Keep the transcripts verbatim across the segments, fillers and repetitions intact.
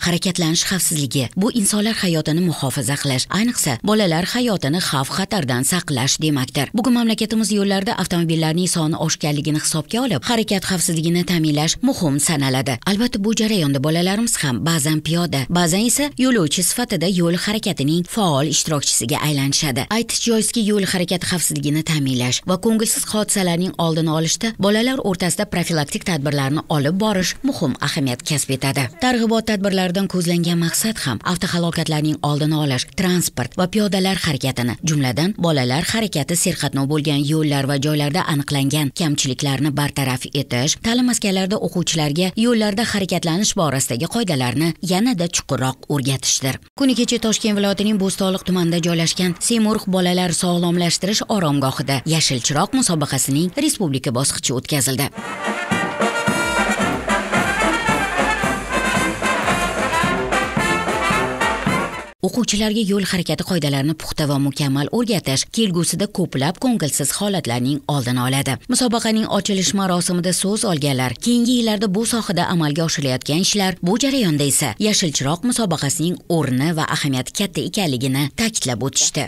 Harakatlanish xavfsizligi bu insonlar hayotini muhofaza qilish, ayniqsa bolalar hayotini xavf-xatardan saqlash demakdir. Bugun mamlakatimiz yo'llarida avtomobillarning soni oshganligini hisobga olib, harakat xavfsizligini ta'minlash muhim sanaladi. Albatta, bu jarayonda bolalarimiz ham ba'zan piyoda, ba'zan esa yo'lovchi sifatida yo'l harakatining faol ishtirokchisiga aylanishadi. Aytish joizki, yo'l harakati xavfsizligini ta'minlash va ko'ngilsiz hodisalarning oldini olishda bolalar o'rtasida profilaktik tadbirlarni olib borish muhim ahamiyat kasb etadi. Targ'ibot tadbirlaridan ko'zlangan maqsad ham avtohalokatlarning oldini olish, transport va piyodalar harakatini, jumladan bolalar harakati serqatnov bo'lgan yo'llar va joylarda aniqlangan kamchiliklarni bartaraf etish, ta'lim maskanlarida o'quvchilarga yo'llarda harakatlanish borasidagi qoidalarni yanada chuqurroq o'rgatishdir. Kuni kecha Toshkent viloyatining Bo'stonliq tumanida joylashgan Semurg bolalar sog'lomlashtirish oromgohida Yashil chiroq musobaqasining respublika bosqichi o'tkazildi. O'quvchilarga yo'l harakati qoidalarini puxta va mukammal o'rgatish kelgusida ko'plab ko'ngilsiz holatlarning oldini oladi. Musobaqaning ochilish marosimida so'z olganlar keyingi yillarda bu sohada amalga oshirilayotgan ishlar, bu jarayonda esa Yashil chiroq musobaqasining o'rni va ahamiyati katta ekanligini ta'kidlab o'tishdi.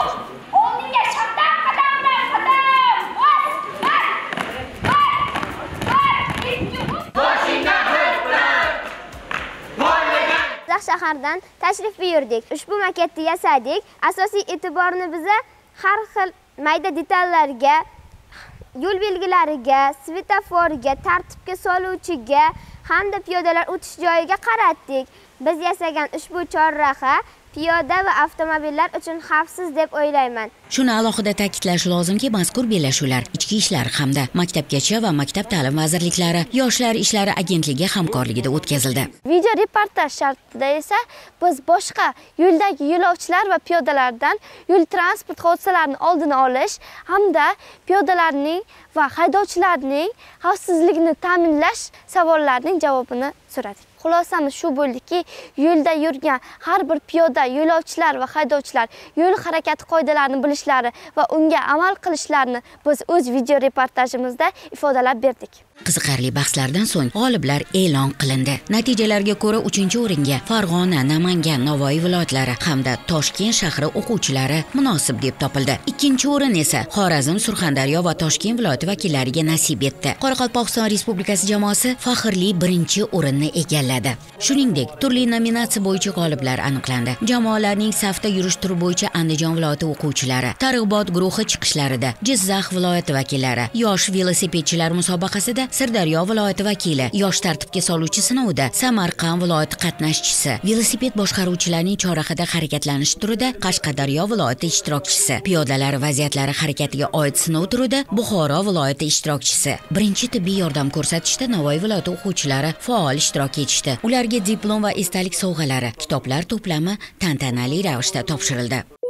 Shahardan tashrif buyurdik. Ushbu maketni yasadik. Asosiy e'tiborni biza har xil mayda detallarga, yo'l belgilariga, svetoforga, tartibga soluvchiga hamda piyodalar o'tish joyiga qaratdik. Biz yasagan ushbu chorraha piyoda va avtomobillar uchun xavfsiz deb o'ylayman. Shuni alohida ta'kidlash lozimki, mazkur bellashuvlar ichki ishlar hamda maktabgacha va maktab ta'lim vazirliklari, yoshlar ishlari agentligi hamkorligida o'tkazildi. Video reportaj shartida esa biz boshqa yo'ldagi yo'lovchilar va piyodalardan yo'l transport hodisalarini oldini olish hamda piyodalarning va haydovchilarning xavfsizligini ta'minlash savollarining javobini so'radik. Xulosamiz shu bo'ldiki, yo'lda yurgan har bir piyoda, yo'lovchilar va haydovchilar yo'l harakati qoidalarini bilishlari va unga amal qilishlarini biz o'z video reportajimizda ifodalab berdik. Qiziqarli bahslardan so'ng g'oliblar e'lon qilindi. Natijalarga ko'ra uchinchi o'ringa Farg'ona, Namangan, Navoiy viloyatlari hamda Toshkent shahri o'quvchilari munosib deb topildi. Ikkinchi o'rin esa Xorazm, Surxondaryo va Toshkent viloyati vakillariga nasib etdi. Qoraqalpog'iston Respublikasi jamoasi faxrli birinchi o'rinni egalladi. Shuningdek, turli nominatsiya bo'yicha g'oliblar aniqlandi. Jamoalarning safda yurish turi bo'yicha Andijon viloyati o'quvchilari, targ'ibot guruhi chiqishlarida Jizzax viloyati vakillari, yosh velosipedchilar musobaqasida Sirdaryo viloyati vakili, yosh tartibga soluvchi sinovida Samarqand viloyati qatnashchisi, velosiped boshqaruvchilarining chorrahada harakatlanish turida Qashqadaryo viloyati ishtirokchisi, piyodalar vaziyatlari harakatiga oid sinov turida Buxoro viloyati ishtirokchisi. Birinchi tibbiy yordam ko'rsatishda Navoiy viloyati o'quvchilari faol ishtirok etishdi. Ularga diplom va esdalik sovg'alari, kitoblar to'plami tantanali ravishda topshirildi.